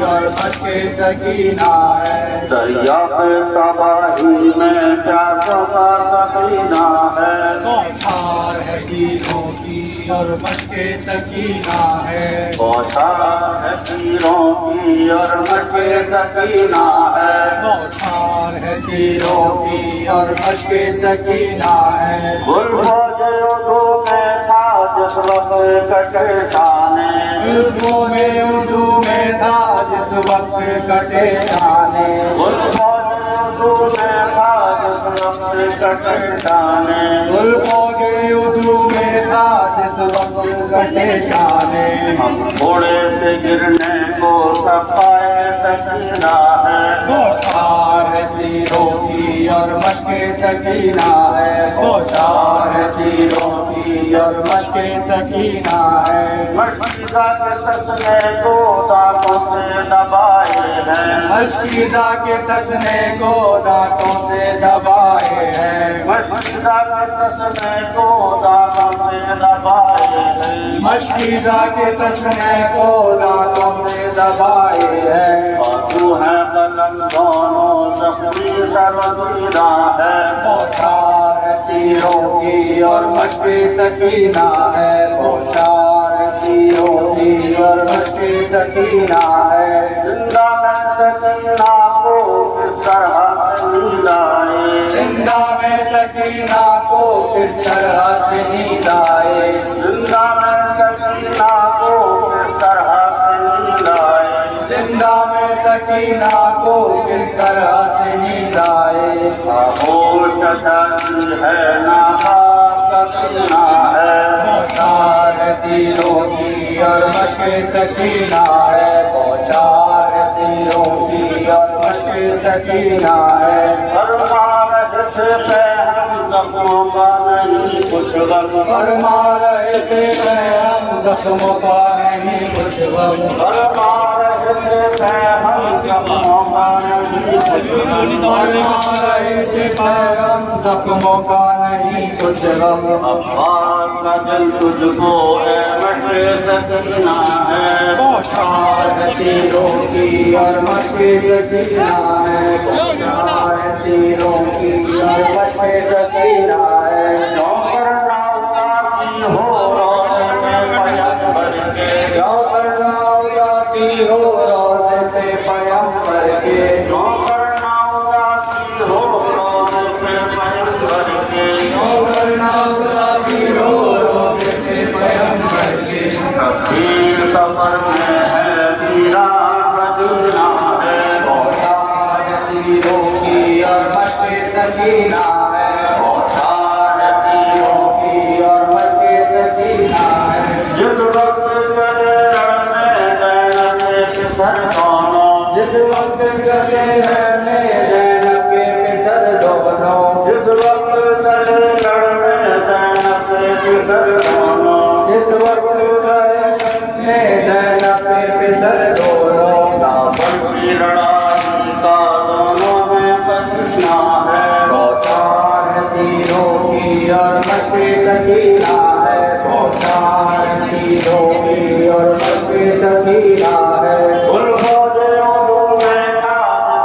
और मशके सकीना है। दरिया पे तबाही में क्या सफा सकीना है। बौछार है तीरों की और मशके सकीना है। बौछार है तीरों की और मशके सकीना है। बौछार है तीरों की और मशके सकीना है। गुलफोजे उर्दू में था जिस वक्त कटे शाने। गुल्फों में उर्दू में था जिस वक्त कटे शाने। गुलफोजे उर्दू में था जिस वक्त कटे शाने। गुल्फोजे उर्दू में था जिस वक्त कटे शाने। हम घोड़े से गिरने को सफाए सकीना है। बौछार है तीरों की और मशके सकीना है। बौछार है तीरों की और मशके सकीना है। मशकीज़ा के तस्ने को दांतों से दबाए हैं। मशकीज़ा के तस्ने को दांतों से दबाए हैं। मशकीज़ा के तस्ने को दांतों से दबाए हैं। मशकीज़ा के तस्ने को दांतों से दबाए हैं। आंसू है कलम दोनों जख्मी सरगीरा है। बौछार है तीरों की और मशके सकीना है। बौछार है तीरों की और मशके सकीना है। जिंदा में सकीना को किस तरह से मिलाए। जिंदा में सकीना को किस तरह से नींद आए। जिंदा में सकीना को किस तरह से मिलाए। जिंदा में सकीना को किस तरह से नींद आए। खामोश जाती है नाहा सकीना है। बौछार है तीरों की और मशके सकीना है। बौछार है तीरों की और मशके सकीना है। फरमा रहे थे हम जख्मों का नहीं कुछ गम। फरमा रहे थे हम जख्मों का नहीं कुछ गम। फरमा रहे थे हम जख्मों का नहीं कुछ गम। फरमा रहे थे हम जख्मों का नहीं कुछ गम। अब्बास का दिल तुझको है मशके सकीना है। बौछार है तीरों की और मशके सकीना है। बौछार है तीरों की और मशके सकीना है। नौकर नाउदासी हो रोज़े में पैगंबर के। नौकर नाउदासी हो रोज़े पे पैगंबर के। नौकर नाउदासी हो रोज़े में पैगंबर के। नौकर नाउदासी हो रोज़े पे पैगंबर के। कबीर सफर में है वीरान मदीना है। बौछार है तीरों की और मशके सकीना है। बौछार है तीरों की और मशके सकीना है। जिस वक्त चले लड़ने ज़ैनब के सर दोनों। जिस वक्त चले रहने ज़ैनब के पिसर दोनों। जिस वक्त चले लड़ने ज़ैनब के सर दोनों। जिस वक्त चले रहने ज़ैनब के पिसर दोनों। काबुल की लड़ाई का दोनों में पसीना है। बौछार है तीरों की और मशके सकीना है। बौछार है तीरों की और मशके सकीना है। गुलफोजे उर्दू में था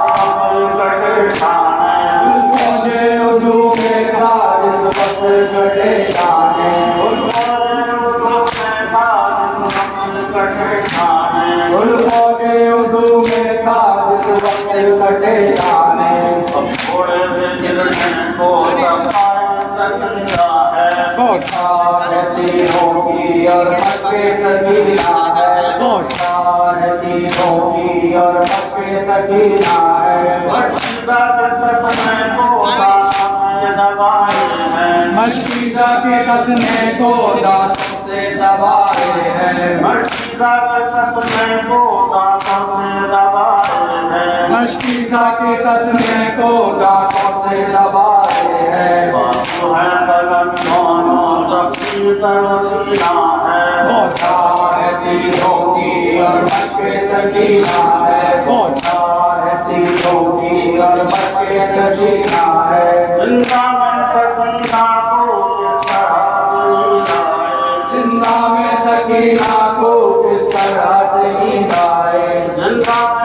जिस वक्त कटे शाने। गुल्फोजे उर्दू में था जिस वक्त कटे शाने। गुलफोजे उर्दू में था जिस वक्त कटे शाने। गुल्फोजे उर्दू में था जिस वक्त कटे जाने। अब घोड़े से गिरने को सफाए सकीना है। बौछार है तीरों की और मशके सकीना है। बौछार है तीरों की और मशके सकीना है। मशकीज़ा के तस्ने को दांतों से दबाए हैं। मशकीज़ा के तस्ने को दांतों से दबाए हैं। मशकीज़ा के तस्ने को दांतों से दबाए हैं। मशकीज़ा के तस्ने को दांतों से दबाए हैं। आंसू है कलम दोनों जख्मी सरगीरा है। बौछार है तीरों की और मशके सकीना है। बौछार है तीरों की और मशके सकीना है। जिंदा में सकीना को किस तरह से मिलाए। जिंदा में सकीना को किस तरह से नींद आए। जिंदा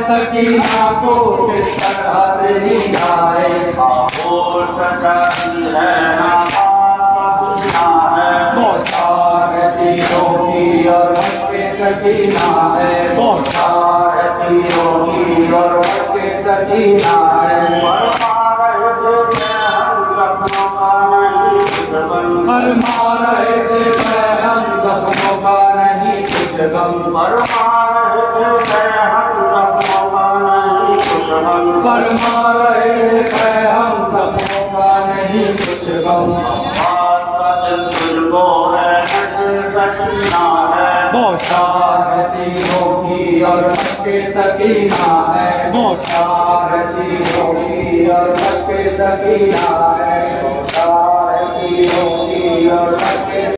सकीना को किस तरह से निभाए। खामोश जाती है ना सकीना है, बौछार तीरों की और मस्के सकीना है। बौछार तीरों की और मस्के सकीना है। फरमा रहे थे हम जख्मों का नहीं कुछ गम। फरमा रहे थे हम जख्मों का नहीं कुछ गम। बौछार तीरों की और मस्के सकीना है। बौछार तीरों की और मस्के सकीना है। बौछार तीरों की और मस्के